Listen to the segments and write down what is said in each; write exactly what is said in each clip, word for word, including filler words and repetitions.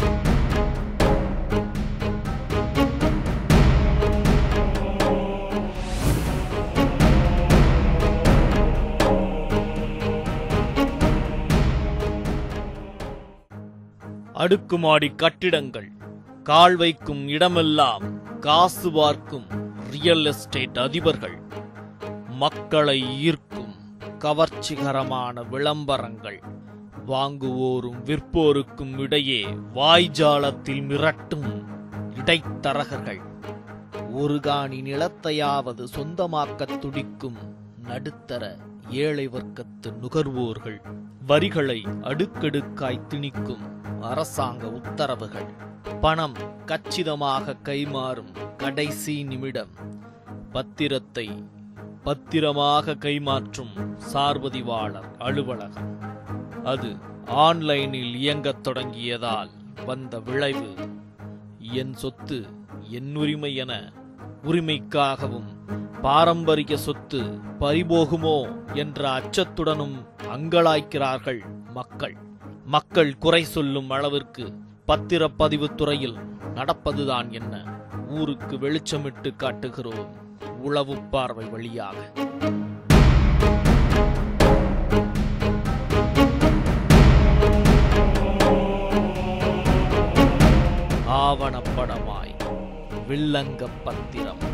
அடுக்குமாடி கட்டிடங்கள், கால் வைக்கும் இடமெல்லாம் காசு பார்க்கும் ரியல் எஸ்டேட் அதிபர்கள், மக்களை ஈர்க்கும் கவர்ச்சிகரமான விளம்பரங்கள், வாங்குவோரும் விற்போருக்கும் இடையே வாய்ஜாலத்தில் மிரட்டும் இடைத்தரகர்கள், ஒரு காணி நிலத்தையாவது சொந்தமாக்க துடிக்கும் நடுத்தர ஏழை வர்க்கத்து நுகர்வோர்கள், வரிகளை அடுக்கடுக்காய் திணிக்கும் அரசாங்க உத்தரவுகள், பணம் கச்சிதமாக கைமாறும் கடைசி நிமிடம், பத்திரத்தை பத்திரமாக கைமாற்றும் சார்பதிவாளர் அலுவலகம், அது ஆன்லைனில் இயங்கத் தொடங்கியதால் வந்த விளைவு, என் சொத்து என் உரிமை என உரிமைக்காகவும் பாரம்பரிய சொத்து பறிபோகுமோ என்ற அச்சத்துடனும் அங்கலாய்க்கிறார்கள் மக்கள். மக்கள் குறை சொல்லும் அளவிற்கு பத்திரப்பதிவு துறையில் நடப்பதுதான் என்ன? ஊருக்கு வெளிச்சமிட்டு காட்டுகிறோம் உளவு பார்வை வழியாக. ஆவணப்படமாய் வில்லங்க பத்திரம்.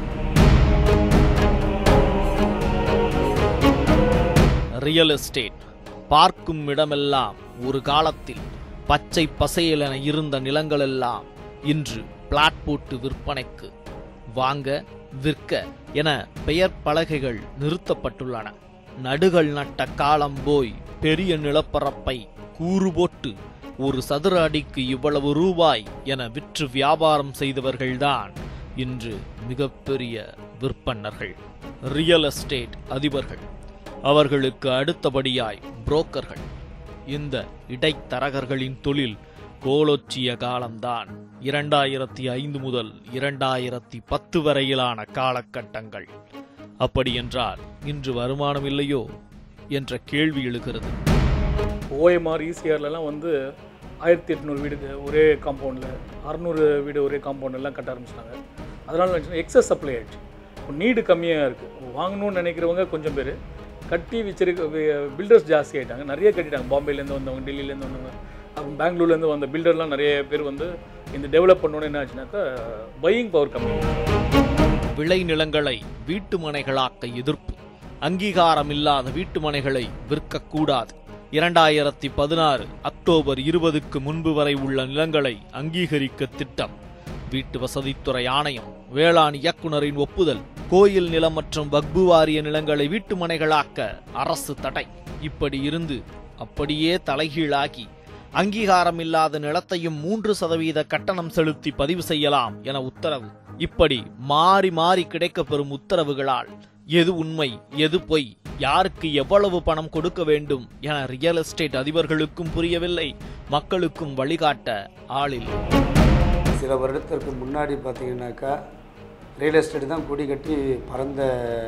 ரியல் எஸ்டேட் பார்க்கும் இடமெல்லாம் ஒரு காலத்தில் பச்சை பசையென இருந்த நிலங்களெல்லாம் இன்று பிளாட் போட்டு விற்பனைக்கு, வாங்க விற்க என பெயர் பலகைகள் நிறுத்தப்பட்டுள்ளன. நடுகள் நட்ட காலம் போய் பெரிய நிலப்பரப்பை கூறு போட்டு ஒரு சதுர அடிக்கு இவ்வளவு ரூபாய் என விற்று வியாபாரம் செய்தவர்கள்தான் இன்று மிகப்பெரிய விற்பனர்கள், ரியல் எஸ்டேட் அதிபர்கள். அவர்களுக்கு அடுத்தபடியாய் புரோக்கர்கள். இந்த இடைத்தரகர்களின் தொழில் கோலோச்சிய காலம்தான் இரண்டாயிரத்தி ஐந்து முதல் இரண்டாயிரத்தி பத்து வரையிலான காலகட்டங்கள். அப்படி என்றால் இன்று வருமானம் இல்லையோ என்ற கேள்வி எழுகிறது. ஓஎம்ஆர் ஈசிஆர்லாம் வந்து ஆயிரத்தி எட்நூறு வீடு ஒரே காம்பவுண்டில், அறுநூறு வீடு ஒரே காம்பவுண்டெல்லாம் கட்ட ஆரம்பிச்சிட்டாங்க. அதனால் எக்ஸஸ் சப்ளை ஆகிடுச்சு. நீடு கம்மியாக இருக்குது. வாங்கணும்னு நினைக்கிறவங்க கொஞ்சம் பேர், கட்டி வச்சிருக்க பில்டர்ஸ் ஜாஸ்தி ஆகிட்டாங்க. நிறைய கட்டிட்டாங்க. பாம்பேலேருந்து வந்தவங்க, டெல்லியிலேருந்து வந்தவங்க, அப்புறம் பெங்களூர்லேருந்து வந்த பில்டர்லாம் நிறைய பேர் வந்து இந்த டெவலப் பண்ணணுன்னு என்ன ஆச்சுனாக்கா பையிங் பவர் கம்மி. விளை நிலங்களை வீட்டு மனைகளாக்க எதிர்ப்பு. அங்கீகாரம் இல்லாத வீட்டு மனைகளை விற்கக்கூடாது. இரண்டாயிரத்தி பதினாறு அக்டோபர் இருபதுக்கு முன்பு வரை உள்ள நிலங்களை அங்கீகரிக்க திட்டம். வீட்டு வசதித்துறை ஆணையம், வேளாண் இயக்குநரின் ஒப்புதல். கோயில் நிலம் மற்றும் வக்பு வாரிய நிலங்களை வீட்டு மனைகளாக்க அரசு தடை. இப்படி இருந்து அப்படியே தலைகீழாகி அங்கீகாரம் இல்லாத நிலத்தையும் மூன்று சதவீத கட்டணம் செலுத்தி பதிவு செய்யலாம் என உத்தரவு. இப்படி மாறி மாறி கிடைக்கப்பெறும் உத்தரவுகளால் எது உண்மை எது பொய், யாருக்கு எவ்வளவு பணம் கொடுக்க வேண்டும் என ரியல் எஸ்டேட் அதிபர்களுக்கும் புரியவில்லை, மக்களுக்கும் வழிகாட்ட ஆளில். சில வருடத்திற்கு முன்னாடி பார்த்தீங்கன்னாக்கா ரியல் எஸ்டேட் தான் கொடி கட்டி பறந்த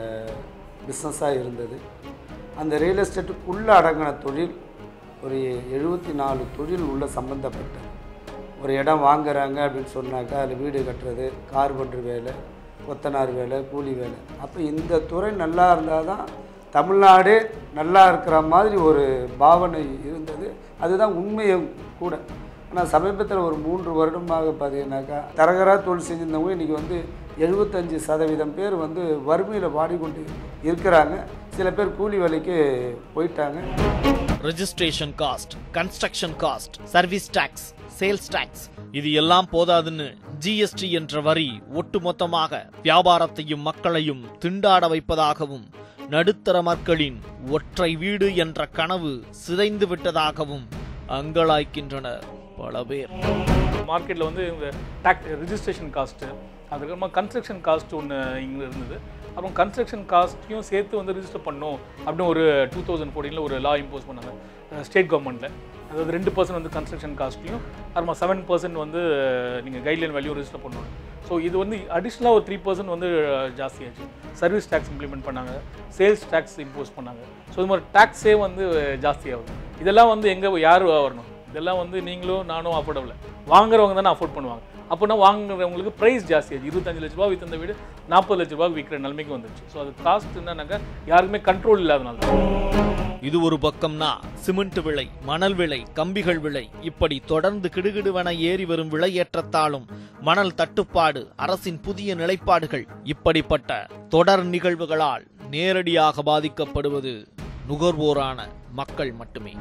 பிஸ்னஸாக இருந்தது. அந்த ரியல் எஸ்டேட்டுக்குள்ளே அடங்கின தொழில் ஒரு எழுபத்தி நாலு தொழில் உள்ள சம்மந்தப்பட்டது. ஒரு இடம் வாங்குறாங்க அப்படின்னு சொன்னாக்கா அதில் வீடு கட்டுறது, கார்பெண்டர் வேலை, கொத்தனார் வேலை, கூலி வேலை. அப்போ இந்த துறை நல்லா இருந்தால் தான் தமிழ்நாடு நல்லா இருக்கிற மாதிரி ஒரு பாவனை இருந்தது. அதுதான் உண்மையும் கூட. ஆனால் சமீபத்தில் ஒரு மூன்று வருடமாக பார்த்தீங்கன்னாக்கா தரகராக தொழில் செஞ்சிருந்தவங்க இன்றைக்கி வந்து எழுபத்தஞ்சி சதவீதம் பேர் வந்து வறுமையில் வாடிக்கொண்டு இருக்கிறாங்க. சில பேர் கூலி வேலைக்கு போயிட்டாங்க. Registration cost, construction cost, service tax, sales tax, இது எல்லாம் போதாதுன்னு ஜிஎஸ்டி என்ற வரி ஒட்டுமொத்தமாக வியாபாரத்தையும் மக்களையும் திண்டாட வைப்பதாகவும், நடுத்தர மக்களின் ஒற்றை வீடு என்ற கனவு சிதைந்து விட்டதாகவும் அங்கலாய்க்கின்றனர் பல பேர். மார்க்கெட்டில் வந்து இந்த டாக்ஸ் ரெஜிஸ்ட்ரேஷன் காஸ்ட்டு, அதுக்கப்புறமா கன்ஸ்ட்ரக்ஷன் காஸ்ட் ஒன்று இங்கே இருந்தது. அப்புறம் கன்ஸ்ட்ரக்ஷன் காஸ்ட்டையும் சேர்த்து வந்து ரிஜிஸ்டர் பண்ணணும் அப்படின்னு ஒரு டூ தௌசண்ட் ஃபோர்டீனில் ஒரு லா இம்போஸ் பண்ணாங்க ஸ்டேட் கவர்மெண்ட்டில். அதாவது ரெண்டு பர்சன்ட் வந்து கன்ஸ்ட்ரக்ஷன் காஸ்ட்லையும் அப்புறமா செவன் பர்சன்ட் வந்து நீங்கள் கைட்லைன் வேல்யூ ரிஜிஸ்டர் பண்ணணும். ஸோ இது வந்து அடிஷ்னலாக ஒரு த்ரீ பர்சன்ட் வந்து ஜாஸ்தியாச்சு. சர்வீஸ் டேக்ஸ் இம்ப்ளிமெண்ட் பண்ணாங்க, சேல்ஸ் டேக்ஸ் இம்போஸ் பண்ணாங்க. ஸோ இது மாதிரி டேக்ஸே வந்து ஜாஸ்தியாகுது. இதெல்லாம் வந்து எங்கே யார் வரணும்? இதெல்லாம் வந்து நீங்களும் நானும் அஃபோர்டபுள், வாங்குறவங்க தானே அஃபோர்ட் பண்ணுவாங்க. அப்போனா வாங்குறவங்களுக்கு ப்ரைஸ் ஜாஸ்தி ஆச்சு. இருபத்தஞ்சு லட்ச ரூபா விற்று அந்த வீடு நாற்பது லட்ச ரூபாய்க்கு விற்கிற நிலைமைக்கு வந்துச்சு. ஸோ அது காஸ்ட் என்னன்னாக்கா யாருக்குமே கண்ட்ரோல் இல்லாதனால தான். இது ஒரு பக்கம்னா சிமெண்ட் விலை, மணல் விலை, கம்பிகள் விலை இப்படி தொடர்ந்து கிடுகிடுவென ஏறி வரும் விலையேற்றத்தாலும் மணல் தட்டுப்பாடு, அரசின் புதிய நிலைப்பாடுகள் இப்படிப்பட்ட தொடர் நிகழ்வுகளால் நேரடியாக பாதிக்கப்படுவது நுகர்வோரான மக்கள் மட்டுமே.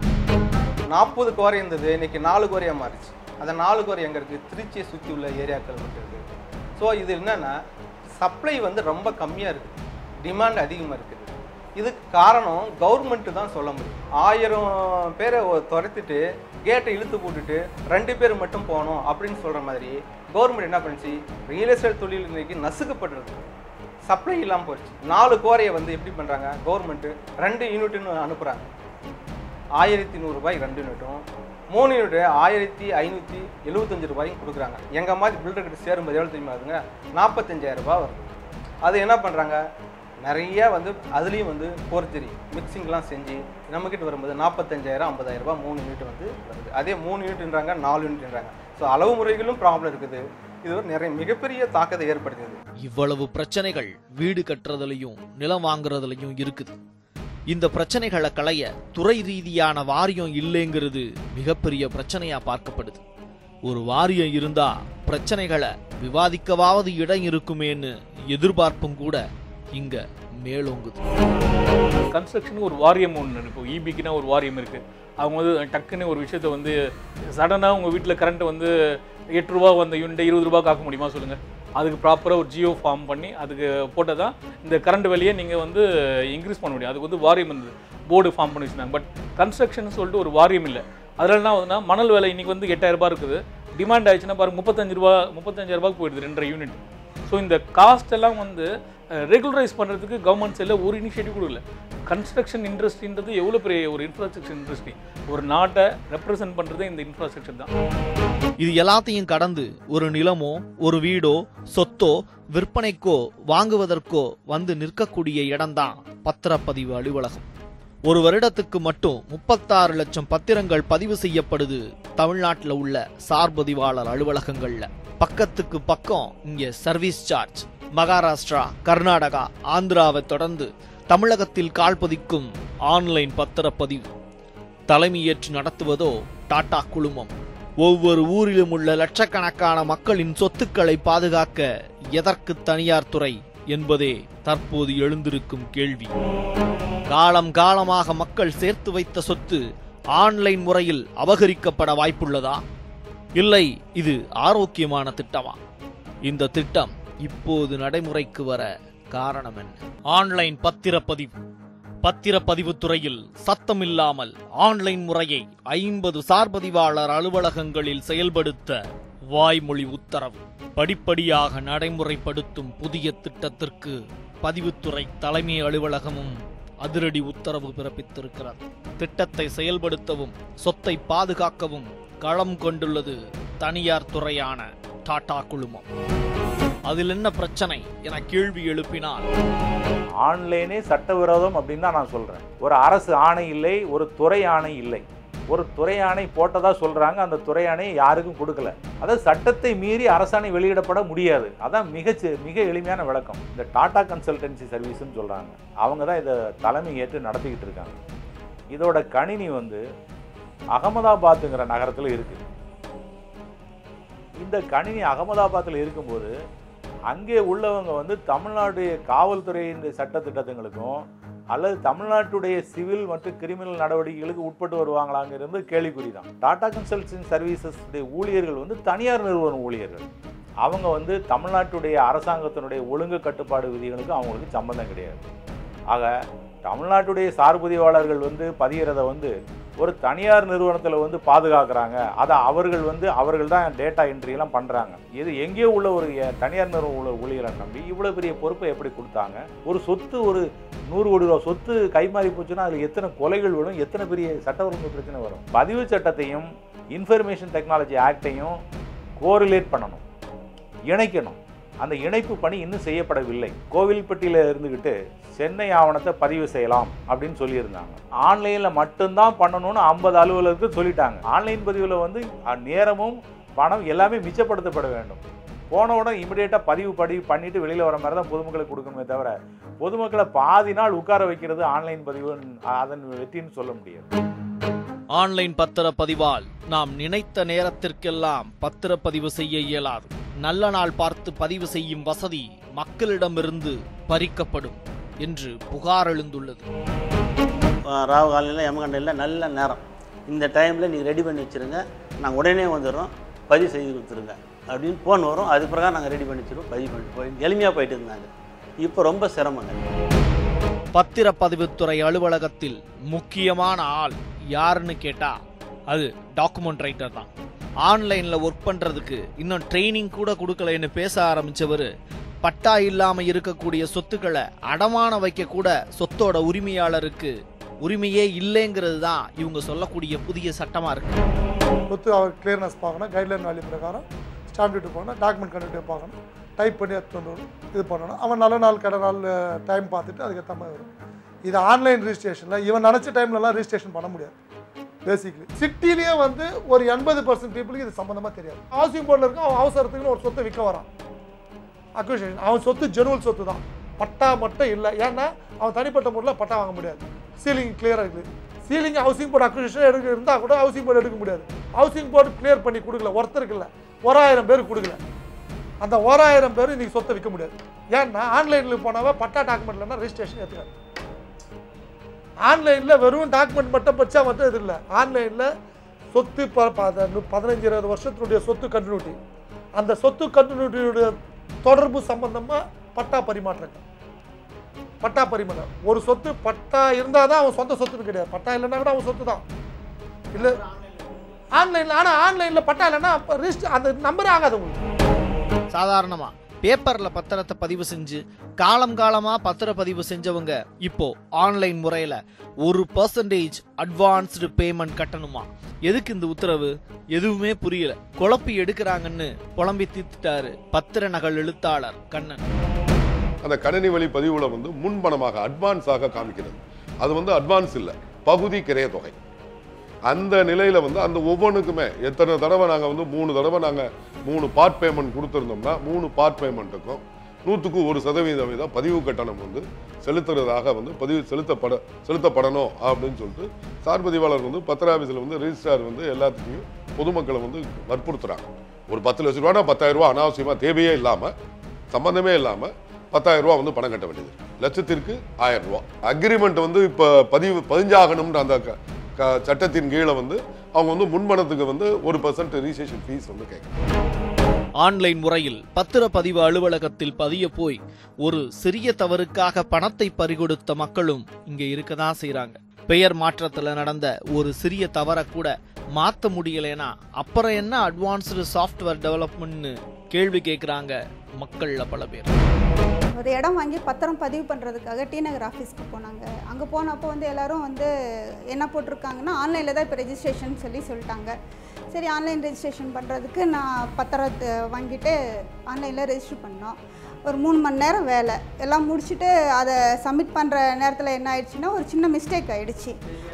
நாற்பது குவாரி இருந்தது, இன்னைக்கு நாலு குவாரியாக மாறிச்சு. அந்த நாலு குவாரி எங்கே இருக்குது? திருச்சியை சுற்றி உள்ள ஏரியாக்கள் மட்டும் இருக்குது. ஸோ இது என்னென்னா சப்ளை வந்து ரொம்ப கம்மியாக இருக்குது, டிமாண்ட் அதிகமாக இருக்குது. இதுக்கு காரணம் கவர்மெண்ட்டு தான் சொல்ல முடியும். ஆயிரம் பேரை துரத்திட்டு கேட்டை இழுத்து போட்டுட்டு ரெண்டு பேர் மட்டும் போகணும் அப்படின்னு சொல்கிற மாதிரி கவர்மெண்ட் என்ன பண்ணிச்சு, ரியல் எஸ்டேட் தொழில் இன்னைக்கு நசுக்கப்படுறது, சப்ளை இல்லாமல் போயிடுச்சு. நாலு கோரையை வந்து எப்படி பண்ணுறாங்க, கவர்மெண்ட்டு ரெண்டு யூனிட்டுன்னு அனுப்புகிறாங்க. ஆயிரத்தி நூறுரூபாய்க்கு ரெண்டு யூனிட்டும், மூணு யூனிட்டு ஆயிரத்தி ஐநூற்றி எழுபத்தஞ்சு ரூபாய்க்கும் கொடுக்குறாங்க. எங்கள் மாதிரி பில்டர்கிட்ட சேரும்போது எவ்வளோ தெரியுமா அதுங்க, நாற்பத்தஞ்சாயிரம் ரூபாய் வருது. அது என்ன பண்ணுறாங்க, நிறைய வந்து அதுலேயும் வந்து போர்ஜரி மிக்சிங்லாம் செஞ்சு நம்மக்கிட்ட வரும்போது நாற்பத்தஞ்சாயிரம் ஐம்பதாயிரம் ரூபாய் மூணு யூனிட் வந்து வருது. அதே மூணு யூனிட்ன்றாங்க, நாலு யூனிட்ன்றாங்க. ஸோ அளவு முறைகளும் ப்ராப்ளம் இருக்குது. இது ஒரு நிறைய மிகப்பெரிய தாக்கத்தை ஏற்படுத்துது. இவ்வளவு பிரச்சனைகள் வீடு கட்டுறதுலையும் நிலம் வாங்குறதுலையும் இருக்குது. இந்த பிரச்சனைகளை களைய துறை ரீதியான வாரியம் இல்லைங்கிறது மிகப்பெரிய பிரச்சனையா பார்க்கப்படுது. ஒரு வாரியம் இருந்தா பிரச்சனைகளை விவாதிக்கவாவது இடம் இருக்குமேன்னு எதிர்பார்ப்பும் கூட இங்க மேலோங்குது. கன்ஸ்ட்ரக்ஷனுக்கு ஒரு வாரியம் ஒன்று, இப்போ இபிக்குன்னா ஒரு வாரியம் இருக்குது. அவங்க வந்து டக்குன்னு ஒரு விஷயத்த வந்து சடனாக உங்கள் வீட்டில் கரண்ட் வந்து எட்டு ரூபா வந்த யூனிட்டை இருபது ரூபாய்க்கு ஆக்க முடியுமா சொல்லுங்கள்? அதுக்கு ப்ராப்பராக ஒரு ஜியோ ஃபார்ம் பண்ணி அதுக்கு போட்டால் தான் இந்த கரண்ட் விலையை நீங்கள் வந்து இன்க்ரீஸ் பண்ண முடியும். அதுக்கு வந்து வாரியம் இருந்தது, போர்டு ஃபார்ம் பண்ணி வச்சுருந்தாங்க. பட் கன்ஸ்ட்ரக்ஷன் சொல்லிட்டு ஒரு வாரியம் இல்லை. அதில் என்ன ஆகுதுன்னா, மணல் விலை இன்றைக்கி வந்து எட்டாயிரம் ரூபாய் இருக்குது, டிமாண்ட் ஆயிடுச்சுன்னா பாருங்கள் முப்பத்தஞ்சு ரூபா முப்பத்தஞ்சாயிரம் ரூபாய்க்கு போயிடுது ரெண்டரை யூனிட். ஸோ இந்த காஸ்ட் எல்லாம் வந்து ரெகுலரைஸ் பண்ணுறதுக்கு கவர்மெண்ட் சைடில் ஒரு இனிஷியேட்டிவ் கூட இல்லை. கன்ஸ்ட்ரக்ஷன் இண்டஸ்ட்ரின்றது எவ்வளோ பெரிய ஒரு இன்ஃப்ராஸ்ட்ரக்சர் இண்டஸ்ட்ரி, ஒரு நாட்டை ரெப்ரசன்ட் பண்ணுறதே இந்த இன்ஃப்ராஸ்ட்ரக்சர் தான். இது எல்லாத்தையும் கடந்து ஒரு நிலமோ ஒரு வீடோ சொத்தோ விற்பனைக்கோ வாங்குவதற்கோ வந்து நிற்கக்கூடிய இடம்தான் பத்திரப்பதிவு அலுவலகம். ஒரு வருடத்துக்கு மட்டும் முப்பத்தாறு லட்சம் பத்திரங்கள் பதிவு செய்யப்படுது தமிழ்நாட்டில் உள்ள சார்பதிவாளர் அலுவலகங்கள்ல. பக்கத்துக்கு பக்கம் இங்க சர்வீஸ் சார்ஜ். மகாராஷ்டிரா, கர்நாடகா, ஆந்திராவை தொடர்ந்து தமிழகத்தில் கால்பதிக்கும் ஆன்லைன் பத்திரப்பதிவு. தலைமையேற்று நடத்துவதோ டாடா குழுமம். ஒவ்வொரு ஊரிலும் உள்ள லட்சக்கணக்கான மக்களின் சொத்துக்களை பாதுகாக்க எதற்கு தனியார் துறை என்பதே தற்போது எழுந்திருக்கும் கேள்வி. காலம் காலமாக மக்கள் சேர்த்து வைத்த சொத்து ஆன்லைன் முறையில் அபகரிக்கப்பட வாய்ப்புள்ளதா? இல்லை, இது ஆரோக்கியமான திட்டமா? இந்த திட்டம் இப்போது நடைமுறைக்கு வர காரணம் என்ன? ஆன்லைன் பத்திரப்பதிவு. பத்திரப்பதிவு துறையில் சத்தமில்லாமல் ஆன்லைன் முறையை ஐம்பது சார்பதிவாளர் அலுவலகங்களில் செயல்படுத்த வாய்மொழி உத்தரவு. படிப்படியாக நடைமுறைப்படுத்தும் புதிய திட்டத்திற்கு பதிவுத்துறை தலைமை அலுவலகமும் அதிரடி உத்தரவு பிறப்பித்திருக்கிறது. திட்டத்தை செயல்படுத்தவும் சொத்தை பாதுகாக்கவும் களம் கொண்டுள்ளது தனியார் துறையான டாடா குழுமம். அதில் என்ன பிரச்சனை என கேள்வி எழுப்பினால், ஆன்லைனே சட்டவிரோதம் அப்படின்னு தான் நான் சொல்றேன். ஒரு அரசு ஆணை இல்லை, ஒரு துறை ஆணை இல்லை. ஒரு துறை ஆணை போட்டதா சொல்றாங்க, அந்த துறை ஆணையை யாருக்கும் கொடுக்கல. அதாவது சட்டத்தை மீறி அரசாணை வெளியிடப்பட முடியாது. அதான் மிக மிக எளிமையான விளக்கம். இந்த டாடா கன்சல்டன்சி சர்வீஸ்ன்னு சொல்றாங்க, அவங்க தான் இதை தலைமை ஏற்று நடத்திக்கிட்டு இருக்காங்க. இதோட கணினி வந்து அகமதாபாத்துங்கிற நகரத்தில் இருக்கு. இந்த கணினி அகமதாபாத்தில் இருக்கும்போது அங்கே உள்ளவங்க வந்து தமிழ்நாட்டுடைய காவல்துறையின் சட்டத்திட்டங்களுக்கும் அல்லது தமிழ்நாட்டுடைய சிவில் மற்றும் கிரிமினல் நடவடிக்கைகளுக்கு உட்பட்டு வருவாங்களாங்கிறது கேள்விக்குறி தான். டாடா கன்சல்டன்சி சர்வீசஸ் ஊழியர்கள் வந்து தனியார் நிறுவன ஊழியர்கள். அவங்க வந்து தமிழ்நாட்டுடைய அரசாங்கத்தினுடைய ஒழுங்கு கட்டுப்பாடு விதிகளுக்கு அவங்களுக்கு சம்பந்தம் கிடையாது. ஆக தமிழ்நாட்டுடைய சார்பதிவாளர்கள் வந்து பதிகிறத வந்து ஒரு தனியார் நிறுவனத்தில் வந்து பாதுகாக்கிறாங்க. அதை அவர்கள் வந்து அவர்கள் தான் டேட்டா என்ட்ரியெல்லாம் பண்ணுறாங்க. இது எங்கேயோ உள்ள ஒரு தனியார் நிறுவனம் உள்ள ஊழியரை நம்பி இவ்வளோ பெரிய பொறுப்பை எப்படி கொடுத்தாங்க? ஒரு சொத்து, ஒரு நூறு கோடி ரூபா சொத்து கைமாறி போச்சுன்னா அதில் எத்தனை கொலைகள் வரும், எத்தனை பெரிய சட்ட ஒழுங்கு பிரச்சனை வரும். பதிவு சட்டத்தையும் இன்ஃபர்மேஷன் டெக்னாலஜி ஆக்டையும் கோரிலேட் பண்ணணும், இணைக்கணும். அந்த இணைப்பு பணி இன்னும் செய்யப்படவில்லை. கோவில்பட்டியில் இருந்துக்கிட்டு சென்னை ஆவணத்தை பதிவு செய்யலாம் அப்படின்னு சொல்லியிருந்தாங்க. ஆன்லைனில் மட்டும்தான் பண்ணணும்னு ஐம்பது அலுவலருக்கு சொல்லிட்டாங்க. ஆன்லைன் பதிவில் வந்து நேரமும் பணம் எல்லாமே மிச்சப்படுத்தப்பட வேண்டும். போன உடனே இமிடியேட்டாக பதிவு பதிவு பண்ணிவிட்டு வெளியில் வர மாதிரி தான் பொதுமக்களுக்கு கொடுக்கணுமே தவிர பொதுமக்களை பாதி நாள் உட்கார வைக்கிறது ஆன்லைன் பதிவு அதன் வெற்றின்னு சொல்ல முடியாது. ஆன்லைன் பத்திரப்பதிவால் நாம் நினைத்த நேரத்திற்கெல்லாம் பத்திரப்பதிவு செய்ய இயலாது. நல்ல நாள் பார்த்து பதிவு செய்யும் வசதி மக்களிடமிருந்து பறிக்கப்படும் என்று புகார் எழுந்துள்ளது. ராவு காலையில் யமகண்டையில் நல்ல நேரம், இந்த டைமில் நீங்கள் ரெடி பண்ணி வச்சுருங்க, நாங்கள் உடனே வந்துடுறோம், பதிவு செய்து கொடுத்துருங்க அப்படின்னு ஃபோன் வரும். அது பிரகாரம் நாங்கள் ரெடி பண்ணி வச்சுருவோம், பதிவு பண்ணிட்டு போய் எளிமையாக போயிட்டு இருந்தாங்க. இப்போ ரொம்ப சிரமங்க. பத்திரப்பதிவுத்துறை அலுவலகத்தில் முக்கியமான ஆள் யாருன்னு கேட்டா அது டாக்குமெண்ட் ரைட்டர் தான். ஆன்லைன்ல ஒர்க் பண்றதுக்கு இன்னும் ட்ரைனிங் கூட கொடுக்கலன்னு பேச ஆரம்பிச்சவர் பட்டா இல்லாம இருக்கக்கூடிய சொத்துக்களை அடமான வைக்க கூட சொத்தோட உரிமையாளருக்கு உரிமையே இல்லைங்கிறது தான் இவங்க சொல்லக்கூடிய புதிய சட்டமா இருக்கு. சொத்து அவர் கிளியர்னஸ் பார்க்கணும், கைட்லைன் வேல்யூ பிரகாரம் ஸ்டாம்ப் டியூட்டி பார்க்கணும், டாக்குமெண்ட் கண்டிப்பாக பார்க்கணும், டைப் பண்ணி எடுத்துகிட்டு வந்து இது பண்ணணும். அவன் நல்ல நாள் கடை நாள் டைம் பார்த்துட்டு அதுக்கேற்ற மாதிரி வரும். இது ஆன்லைன் ரிஜிஸ்ட்ரேஷனில் இவன் நினச்ச டைம்லலாம் ரிஜிஸ்ட்ரேஷன் பண்ண முடியாது. பேசிக்லி சிட்டிலேயே வந்து ஒரு எண்பது பர்சன்ட் பீப்புளுக்கு இது சம்மந்தமாக தெரியாது. ஹவுசிங் போர்டில் இருக்க அவன் அவசரத்துக்குன்னு ஒரு சொத்தை விற்க வரான், அக்விசிஷன் அவன் சொத்து ஜெனுவல் சொத்து தான், பட்டா மட்டும் இல்லை. ஏன்னா அவன் தனிப்பட்ட முறையில் பட்டா வாங்க முடியாது. சீலிங் கிளியராக இருக்குது. சீலிங் ஹவுசிங் போர்டு அக்விசிஷன் எடுக்க இருந்தால் கூட ஹவுசிங் போர்டு எடுக்க முடியாது. ஹவுசிங் போர்டு கிளியர் பண்ணி கொடுக்கல, ஒருத்தருக்கு இல்லை, ஓராயிரம் பேர் கொடுக்கல. அந்த ஓராயிரம் பேர் இன்றைக்கி சொத்தை விற்க முடியாது. ஏன்னா ஆன்லைனில் போனவ பட்டா டாக்குமெண்ட் இல்லைன்னா ரெஜிஸ்ட்ரேஷன் எடுத்துக்காது. ஆன்லைனில் வெறும் டாக்குமெண்ட் மட்டும் பச்சா மட்டும் இது இல்லை. ஆன்லைனில் சொத்து பதினஞ்சு இருபது வருஷத்தினுடைய சொத்து கண்டினியூட்டி, அந்த சொத்து கண்டினியூட்டியுடைய தொடர்பு சம்பந்தமாக பட்டா பரிமாற்றங்கள், பட்டா பரிமாற்றம். ஒரு சொத்து பட்டா இருந்தால் தான் அவன் சொந்த சொத்துன்னு கிடையாது, பட்டா இல்லைன்னா கூட அவன் சொத்து தான் இல்லை ஆன்லைனில். ஆனால் ஆன்லைனில் பட்டா இல்லைன்னா ரிஜிஸ்டர் அந்த நம்பரே ஆகாது உங்களுக்கு. சாதாரணமா பேப்பர்ல பத்திரத்தை பதிவு செஞ்சு காலம் காலமா பத்திரப்பதிவு செஞ்சவங்க இப்போ ஆன்லைன் முறையில ஒரு பர்சன்டேஜ் அட்வான்ஸ்டு பேமெண்ட் கட்டணுமா? எதுக்கு இந்த உத்தரவு? எதுவுமே புரியல, குழப்பி எடுக்கிறாங்கன்னு புலம்பி தீர்த்துட்டாரு பத்திர நகல் எழுத்தாளர் கண்ணன். அந்த கணினி வழி பதிவுல வந்து முன்பணமாக அட்வான்ஸாக காமிக்கிறது. அது வந்து அட்வான்ஸ் இல்லை, பகுதி கிரைய தொகை. அந்த நிலையில வந்து அந்த ஒவ்வொன்றுக்குமே எத்தனை தடவை நாங்கள் வந்து மூணு தடவை நாங்கள் மூணு பார்ட் பேமெண்ட் கொடுத்துருந்தோம்னா மூணு பார்ட் பேமெண்ட்டுக்கும் நூற்றுக்கு ஒரு சதவீதம் வீதம் பதிவு கட்டணம் வந்து செலுத்துறதாக வந்து பதிவு செலுத்தப்பட செலுத்தப்படணும் அப்படின்னு சொல்லிட்டு சார் பதிவாளர் வந்து பத்திர ஆஃபீஸில் வந்து ரெஜிஸ்ட்ரார் வந்து எல்லாத்துக்கும் பொதுமக்களை வந்து வற்புறுத்துறாங்க. ஒரு பத்து லட்ச ரூபானா பத்தாயிரம் ரூபா அனாவசியமாக தேவையே இல்லாமல் சம்பந்தமே இல்லாமல் பத்தாயிரம் ரூபா வந்து பணம் கட்ட வேண்டியது, லட்சத்திற்கு ஆயிரம் ரூபா. அக்ரிமெண்ட் வந்து இப்போ பதிவு பதிஞ்சாகணும்ன்ற அந்த சட்டத்தின் கீழே வந்து அவங்க வந்து முன்பணத்துக்கு வந்து ஒரு பர்சன்ட் ரிஜிஸ்ட்ரேஷன் ஃபீஸ் வந்து கேட்கணும். ஆன்லைன் முறையில் பத்திரப்பதிவு அலுவலகத்தில் பதிய போய் ஒரு சிறிய தவறுக்காக பணத்தை பறிகொடுத்த மக்களும் இங்க இருக்கதான் செய்யறாங்க. பெயர் மாற்றத்துல நடந்த ஒரு சிறிய தவறை கூட மாற்ற முடியலைன்னா அப்புறம் என்ன அட்வான்ஸ்டு சாஃப்ட்வேர் டெவலப்மெண்ட்னு கேள்வி கேட்குறாங்க மக்கள்ல பல பேர். ஒரு இடம் வாங்கி பத்திரம் பதிவு பண்ணுறதுக்காக டி நகர் ஆஃபீஸ்க்கு போனாங்க. அங்கே போனப்போ வந்து எல்லோரும் வந்து என்ன போட்டிருக்காங்கன்னா ஆன்லைனில் தான் இப்போ ரெஜிஸ்ட்ரேஷன் சொல்லி சொல்லிட்டாங்க. சரி, ஆன்லைன் ரெஜிஸ்ட்ரேஷன் பண்ணுறதுக்கு நான் பத்திரத்தை வாங்கிட்டு ஆன்லைனில் ரெஜிஸ்டர் பண்ணோம். ஒரு மூணு மணி நேரம் வேலை எல்லாம் முடிச்சுட்டு அதை சப்மிட் பண்ணுற நேரத்தில் என்ன ஆயிடுச்சுன்னா ஒரு சின்ன மிஸ்டேக் ஆகிடுச்சு.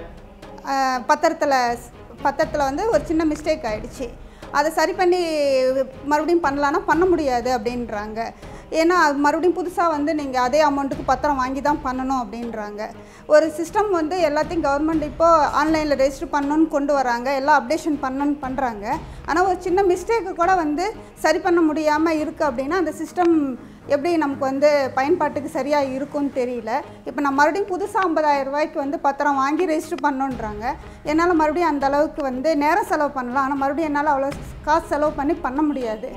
பத்திரத்தில் பத்திரத்தில் வந்து ஒரு சின்ன மிஸ்டேக் ஆகிடுச்சு. அதை சரி பண்ணி மறுபடியும் பண்ணலான்னா பண்ண முடியாது அப்படின்றாங்க. ஏன்னா மறுபடியும் புதுசாக வந்து நீங்கள் அதே அமௌண்ட்டுக்கு பத்திரம் வாங்கி தான் பண்ணணும் அப்படின்றாங்க. ஒரு சிஸ்டம் வந்து எல்லாத்தையும் கவர்மெண்ட் இப்போது ஆன்லைனில் ரெஜிஸ்டர் பண்ணணுன்னு கொண்டு வராங்க, எல்லாம் அப்டேஷன் பண்ணணுன்னு பண்ணுறாங்க. ஆனால் ஒரு சின்ன மிஸ்டேக்கு கூட வந்து சரி பண்ண முடியாமல் இருக்குது அப்படின்னா அந்த சிஸ்டம் எப்படி நமக்கு வந்து பயன்பாட்டுக்கு சரியாக இருக்கும்னு தெரியல. இப்போ நான் மறுபடியும் புதுசாக ஐம்பதாயிரம் ரூபாய்க்கு வந்து பத்திரம் வாங்கி ரெஜிஸ்டர் பண்ணணுன்றாங்க. என்னால் மறுபடியும் அந்த அளவுக்கு வந்து நேரம் செலவு பண்ணலாம், ஆனால் மறுபடியும் என்னால் அவ்வளோ காசு செலவு பண்ணி பண்ண முடியாது.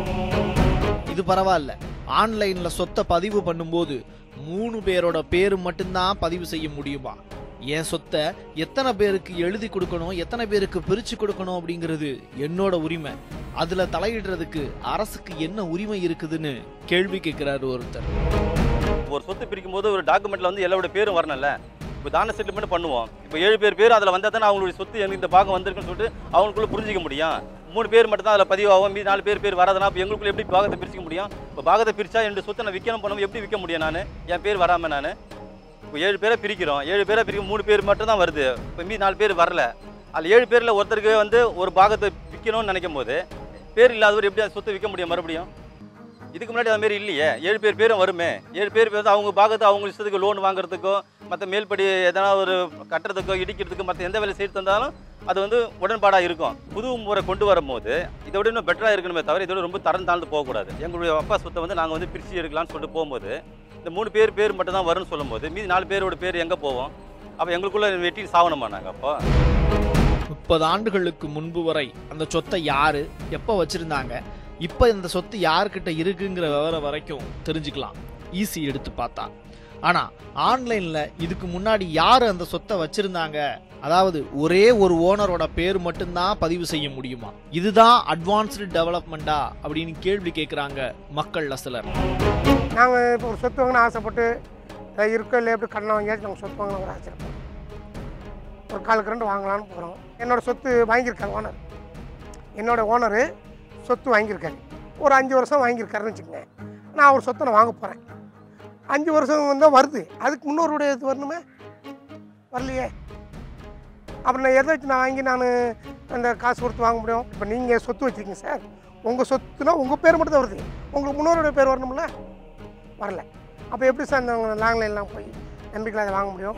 இது பரவாயில்ல, ஆன்லைன்ல சொத்தை பதிவு பண்ணும்போது மூணு பேரோட பேரு மட்டும்தான் பதிவு செய்ய முடியுமா? என் சொத்தை எத்தனை பேருக்கு எழுதி கொடுக்கணும், எத்தனை பேருக்கு பிரிச்சு கொடுக்கணும் அப்படிங்கிறது என்னோட உரிமை. அதுல தலையிடுறதுக்கு அரசுக்கு என்ன உரிமை இருக்குதுன்னு கேள்வி கேட்கிறாரு ஒருத்தர். ஒரு சொத்து பிரிக்கும் போது ஒரு டாக்குமெண்ட்ல வந்து எல்லாரோட பேரும் வரணும்ல. இப்போ தான செட்டில்மெண்ட் பண்ணுவோம், இப்போ ஏழு பேர் பேர் அதில் வந்தால் தானே அவங்களுடைய சொத்து எனக்கு இந்த பாகம் வந்திருக்குன்னு சொல்லிட்டு அவங்களுக்குள்ள புரிஞ்சிக்க முடியும். மூணு பேர் மட்டும் தான் அதில் பதிவாகும், மீது நாலு பேர் பேர் வராதுன்னா இப்போ எங்களுக்குள்ள எப்படி பாகத்தை பிரிச்சிக்க முடியும்? இப்போ பாகத்தை பிரிச்சா என்னோட சொத்தை நான் விற்கணும் பண்ணணும், எப்படி விற்க முடியும்? நான் என் பேர் வராமல் நான் இப்போ ஏழு பேரை பிரிக்கிறோம், ஏழு பேரை பிரிக்கும் மூணு பேர் மட்டும் தான் வருது, இப்போ மீதி நாலு பேர் வரல. அதில் ஏழு பேரில் ஒருத்தருக்கு வந்து ஒரு பாகத்தை விற்கணும்னு நினைக்கும் போது பேர் இல்லாதவர் எப்படி அந்த சொத்தை விற்க முடியும் மறுபடியும்? இதுக்கு முன்னாடி அது மாரி இல்லையே. ஏழு பேர் பேரும் வருமே, ஏழு பேர் பேர் அவங்க பாகத்தை அவங்க இஷ்டத்துக்கு லோன் வாங்குறதுக்கோ மற்ற மேல்படி எதனா ஒரு கட்டுறதுக்கோ இடிக்கிறதுக்கோ மற்ற எந்த வேலை செய்து தந்தாலும் அது வந்து உடன்பாடாக இருக்கும். புது முறை கொண்டு வரும்போது இதை விட இன்னும் பெட்டராக இருக்கணுமே தவிர இதோட ரொம்ப தரம் தாழ்ந்து போகக்கூடாது. எங்களுடைய அப்பா சொத்தை வந்து நாங்கள் வந்து பிரித்து எடுக்கலாம்னு சொல்லிட்டு போகும்போது இந்த மூணு பேர் பேர் மட்டும் தான் வரும்னு சொல்லும்போது மீதி நாலு பேரோட பேர் எங்கே போவோம்? அப்போ எங்களுக்குள்ள வெட்டி சாவணுமா நாங்கள்? அப்போ முப்பது ஆண்டுகளுக்கு முன்பு வரை அந்த சொத்தை யாரு எப்போ வச்சிருந்தாங்க, இப்போ இந்த சொத்து யாருக்கிட்ட இருக்குங்கிற விவரம் வரைக்கும் தெரிஞ்சுக்கலாம் ஈஸி எடுத்து பார்த்தா. ஆனால் ஆன்லைனில் இதுக்கு முன்னாடி யார் அந்த சொத்தை வச்சிருந்தாங்க, அதாவது ஒரே ஒரு ஓனரோட பேர் மட்டும்தான் பதிவு செய்ய முடியுமா? இதுதான் அட்வான்ஸ்டு டெவலப்மெண்ட்டா அப்படின்னு கேள்வி கேட்குறாங்க மக்கள்ல சிலர். நாங்கள் இப்போ ஒரு சொத்து வாங்கினா ஆசைப்பட்டு இருக்கோ இல்லை எப்படி கடனை வாங்கியாச்சும் நாங்கள் சொத்து வாங்கினா ஒரு ஆசை இருப்போம். ஒரு காலுக்கு ரெண்டு வாங்கலான்னு போகிறோம். என்னோடய சொத்து வாங்கியிருக்காரு ஓனர், என்னோடய ஓனரு சொத்து வாங்கியிருக்காரு. ஒரு அஞ்சு வருஷம் வாங்கியிருக்காருன்னு வச்சுக்கோங்க. நான் ஒரு சொத்தை நான் வாங்க போகிறேன். அஞ்சு வருஷம் வந்தால் வருது, அதுக்கு முன்னோருடைய இது வரணுமே, வரலையே. அப்புறம் நான் எதை வச்சு நான் வாங்கி நான் அந்த காசு கொடுத்து வாங்க முடியும்? இப்போ நீங்கள் சொத்து வச்சுருக்கீங்க சார், உங்கள் சொத்துனா உங்கள் பேர் மட்டும் தான் வருது, உங்களுக்கு முன்னோருடைய பேர் வரணும்ல, வரல. அப்போ எப்படி சார் அந்த லாங்லைன்லாம் போய் நம்பிக்கையில் அதை வாங்க முடியும்?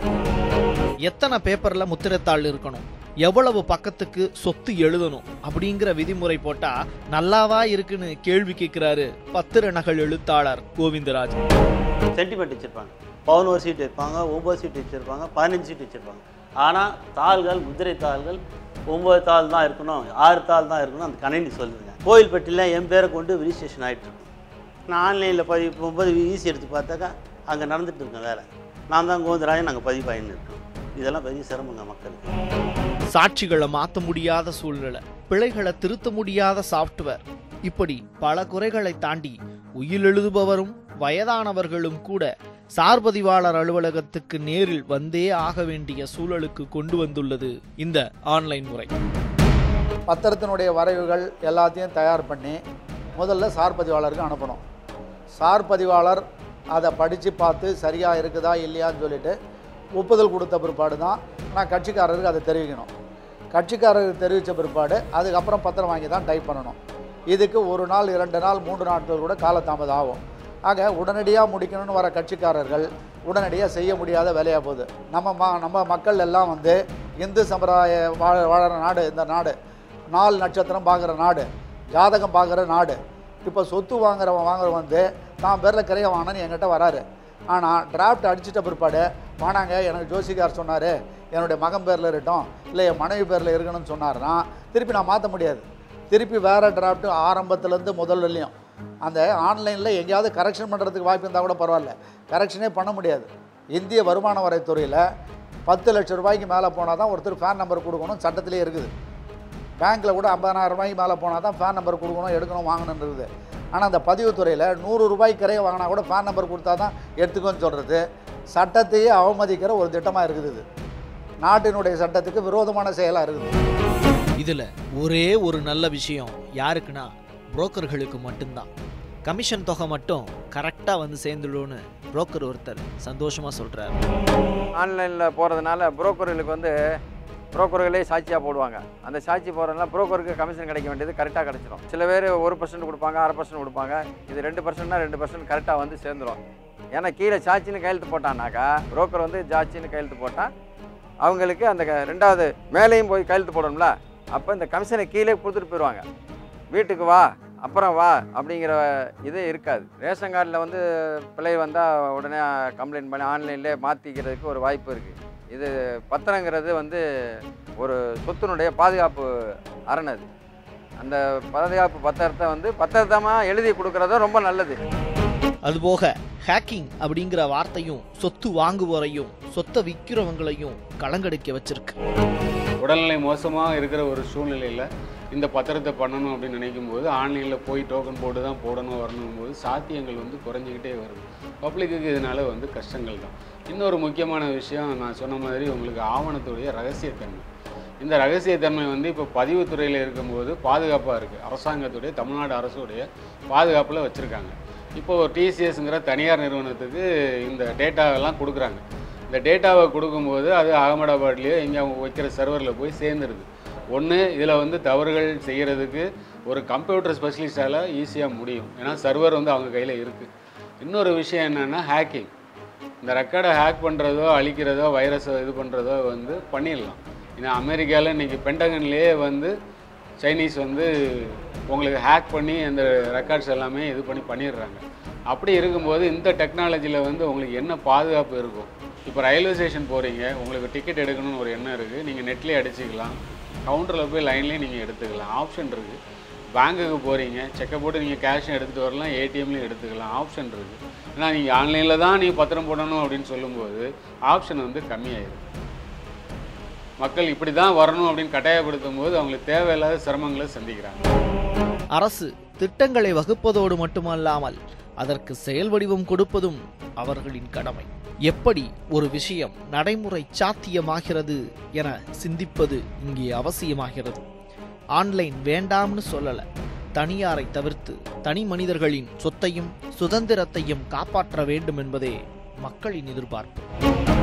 எத்தனை பேப்பரில் முத்திரத்தாள் இருக்கணும், எவ்வளவு பக்கத்துக்கு சொத்து எழுதணும் அப்படிங்கிற விதிமுறை போட்டா நல்லாவா இருக்குன்னு கேள்வி கேட்கிறாரு பத்திர நகல் எழுத்தாளர் கோவிந்தராஜ். சென்டிமெண்ட் வச்சுருப்பாங்க, பதினோரு சீட் வைப்பாங்க, ஒம்பது சீட் வச்சுருப்பாங்க, பதினஞ்சு சீட் வச்சுருப்பாங்க. ஆனால் தாள்கள், முதிரை தாள்கள் ஒம்பது தாள் தான் இருக்கணும், ஆறு தாள் தான் இருக்கணும், அந்த கணினி சொல்லுங்க. கோயில்பட்டியில் என் பேரை கொண்டு ரிஜிஸ்ட்ரேஷன் ஆகிட்டு இருக்கும். நான் ஆன்லைனில் பதிவு போகும்போது ஈஸி எடுத்து பார்த்தாக்கா அங்கே நடந்துட்டு இருக்கேன் வேலை. நான் தான் கோவிந்தராஜன், நாங்கள் பதிவு ஆகின்னு இருக்கோம். இதெல்லாம் பெரிய சிரமங்க மக்களுக்கு. சாட்சிகளை மாற்ற முடியாத சூழ்நிலை, பிழைகளை திருத்த முடியாத சாஃப்ட்வேர், இப்படி பல குறைகளை தாண்டி உயில் எழுதுபவரும் வயதானவர்களும் கூட சார்பதிவாளர் அலுவலகத்துக்கு நேரில் வந்தே ஆக வேண்டிய சூழலுக்கு கொண்டு வந்துள்ளது இந்த ஆன்லைன் முறை. பத்திரத்தினுடைய வரைவுகள் எல்லாத்தையும் தயார் பண்ணி முதல்ல சார்பதிவாளருக்கு அனுப்பணும். சார்பதிவாளர் அதை படித்து பார்த்து சரியாக இருக்குதா இல்லையான்னு சொல்லிட்டு ஒப்புதல் கொடுத்த பிற்பாடு தான் நான் கட்சிக்காரருக்கு அதை தெரிவிக்கணும். கட்சிக்காரருக்கு தெரிவித்த பிற்பாடு அதுக்கப்புறம் பத்திரம் வாங்கி தான் டைப் பண்ணணும். இதுக்கு ஒரு நாள், இரண்டு நாள், மூன்று நாட்கள் கூட காலதாமதம் ஆகும். ஆக உடனடியாக முடிக்கணும்னு வர கட்சிக்காரர்கள் உடனடியாக செய்ய முடியாத வேலையாக போகுது. நம்ம மா நம்ம மக்கள் எல்லாம் வந்து இந்து சம்பிரதாய வாழ வாழற நாடு இந்த நாடு, நாலு நட்சத்திரம் பார்க்குற நாடு, ஜாதகம் பார்க்குற நாடு. இப்போ சொத்து வாங்குறவன் வாங்குற வந்து தான் பேரில் கிரைய வாங்கினு என்கிட்ட வராரு. ஆனால் டிராஃப்ட் அடிச்சிட்ட பிற்பாடு வானாங்க எனக்கு ஜோசிகார் சொன்னார் என்னுடைய மகன் பேரில் இருக்கட்டும் இல்லை என் மனைவி பேரில் இருக்கணும்னு சொன்னார்னா திருப்பி நான் மாற்ற முடியாது. திருப்பி வேறு டிராஃப்ட்டு ஆரம்பத்துலேருந்து முதல்லையும் அந்த ஆன்லைனில் எங்கேயாவது கரெக்ஷன் பண்ணுறதுக்கு வாய்ப்பு இருந்தால் கூட பரவாயில்ல, கரெக்ஷனே பண்ண முடியாது. இந்திய வருமான வரித்துறையில் பத்து லட்சம் ரூபாய்க்கு மேலே போனால் தான் ஒருத்தர் ஃபேன் நம்பர் கொடுக்கணும், சட்டத்திலே இருக்குது. பேங்க்கில் கூட ஐம்பதாயிரம் ரூபாய்க்கு மேலே போனால் தான் ஃபேன் நம்பர் கொடுக்கணும், எடுக்கணும், வாங்கணுன்னு இருக்குது. ஆனால் அந்த பதிவுத்துறையில் நூறு ரூபாய்க்கு கரையை வாங்கினா கூட ஃபேன் நம்பர் கொடுத்தா தான் எடுத்துக்கோன்னு சொல்கிறது சட்டத்தையே அவமதிக்கிற ஒரு திட்டமாக இருக்குது. இது நாட்டினுடைய சட்டத்துக்கு விரோதமான செயலாக இருக்குது. இதில் ஒரே ஒரு நல்ல விஷயம் யாருக்குன்னா புரோக்கர்களுக்கு மட்டும்தான். கமிஷன் தொகை மட்டும் கரெக்டாக வந்து சேர்ந்துடும்னு புரோக்கர் ஒருத்தர் சந்தோஷமாக சொல்கிறார். ஆன்லைனில் போகிறதுனால புரோக்கர்களுக்கு வந்து புரோக்கர்களே சாட்சியாக போடுவாங்க. அந்த சாட்சி போடுறதுனால புரோக்கருக்கு கமிஷன் கிடைக்க வேண்டியது கரெக்டாக கிடச்சிடும். சில பேர் ஒரு பர்சன்ட் கொடுப்பாங்க, அரை பர்சன்ட் கொடுப்பாங்க. இது ரெண்டு பர்சன்ட்னா ரெண்டு பர்சன்ட் கரெக்டாக வந்து சேர்ந்துடும். ஏன்னா கீழே சாட்சின்னு கையெழுத்து போட்டான்னாக்கா புரோக்கர் வந்து ஜாட்சின்னு கையெழுத்து போட்டால் அவங்களுக்கு அந்த ரெண்டாவது மேலேயும் போய் கையெழுத்து போடணும்ல, அப்போ இந்த கமிஷனை கீழே கொடுத்துட்டு போயிடுவாங்க. வீட்டுக்கு வா அப்புறம் வா அப்படிங்கிற இதே இருக்காது. ரேஷன் கார்டில் வந்து பிழை வந்தால் உடனே கம்ப்ளைண்ட் பண்ணி ஆன்லைன்லேயே மாற்றிக்கிறதுக்கு ஒரு வாய்ப்பு இருக்குது. இது பத்திரங்கிறது வந்து ஒரு சொத்தினுடைய பாதுகாப்பு அரண். அது அந்த பாதுகாப்பு பத்திரத்தை வந்து பத்திரத்தமாக எழுதி கொடுக்குறது ரொம்ப நல்லது. அதுபோக ஹேக்கிங் அப்படிங்கிற வார்த்தையும் சொத்து வாங்குவோரையும் சொத்தை விற்கிறவங்களையும் கலங்கடிக்க வச்சிருக்கு. உடல்நிலை மோசமாக இருக்கிற ஒரு சூழ்நிலையில் இந்த பத்திரத்தை பண்ணணும் அப்படின்னு நினைக்கும் போது ஆன்லைனில் போய் டோக்கன் போட்டு தான் போடணும் வரணும் போது சாத்தியங்கள் வந்து குறைஞ்சிக்கிட்டே வருது. பப்ளிக்கு இதனால வந்து கஷ்டங்கள் தான். இன்னொரு முக்கியமான விஷயம் நான் சொன்ன மாதிரி உங்களுக்கு ஆவணத்துடைய ரகசியத்தன்மை. இந்த ரகசியத்தன்மை வந்து இப்போ பதிவுத்துறையில் இருக்கும்போது பாதுகாப்பாக இருக்குது. அரசாங்கத்துடைய தமிழ்நாடு அரசுடைய பாதுகாப்பில் வச்சுருக்காங்க. இப்போது டிசிஎஸ்ங்கிற தனியார் நிறுவனத்துக்கு இந்த டேட்டாவெல்லாம் கொடுக்குறாங்க. இந்த டேட்டாவை கொடுக்கும்போது அது அகமதாபாத்லேயோ எங்கே அவங்க வைக்கிற சர்வரில் போய் சேர்ந்துருது. ஒன்று இதில் வந்து தவறுகள் செய்கிறதுக்கு ஒரு கம்ப்யூட்டர் ஸ்பெஷலிஸ்டால் ஈஸியாக முடியும், ஏன்னா சர்வர் வந்து அவங்க கையில் இருக்குது. இன்னொரு விஷயம் என்னென்னா ஹேக்கிங். இந்த ரெக்கார்டை ஹேக் பண்ணுறதோ அழிக்கிறதோ வைரஸை இது பண்ணுறதோ வந்து பண்ணிடலாம். ஏன்னா அமெரிக்காவில் இன்றைக்கி பென்டகன்லேயே வந்து சைனீஸ் வந்து உங்களுக்கு ஹேக் பண்ணி அந்த ரெக்கார்ட்ஸ் எல்லாமே இது பண்ணி பண்ணிடுறாங்க. அப்படி இருக்கும்போது இந்த டெக்னாலஜியில் வந்து உங்களுக்கு என்ன பாதுகாப்பு இருக்கும்? இப்போ ரயில்வே ஸ்டேஷன் போகிறீங்க, உங்களுக்கு டிக்கெட் எடுக்கணும்னு ஒரு எண்ணம் இருக்குது, நீங்கள் நெட்லேயே அடிச்சிக்கலாம், கவுண்டரில் போய் லைன்லேயே நீங்கள் எடுத்துக்கலாம், ஆப்ஷன் இருக்குது. பேங்க்குக்கு போகிறீங்க, செக்கை போட்டு நீங்கள் கேஷும் எடுத்துகிட்டு வரலாம், ஏடிஎம்லையும் எடுத்துக்கலாம், ஆப்ஷன் இருக்குது. ஏன்னா நீங்கள் ஆன்லைனில் தான் நீங்கள் பத்திரம் போடணும் அப்படின்னு சொல்லும்போது ஆப்ஷன் வந்து கம்மியாயிடும். மக்கள் இப்படி தான் வரணும் அப்படின்னு கட்டாயப்படுத்தும் போது அவங்களுக்கு தேவையில்லாத சிரமங்களை சந்திக்கிறாங்க. அரசு திட்டங்களை வகுப்பதோடு மட்டுமல்லாமல் அதற்கு செயல் வடிவம் கொடுப்பதும் அவர்களின் கடமை. எப்படி ஒரு விஷயம் நடைமுறை சாத்தியமாகிறது என சிந்திப்பது இங்கே அவசியமாகிறது. ஆன்லைன் வேண்டாம்னு சொல்லல, தனியாரை தவிர்த்து தனி மனிதர்களின் சொத்தையும் சுதந்திரத்தையும் காப்பாற்ற வேண்டும் என்பதே மக்களின் எதிர்பார்ப்பு.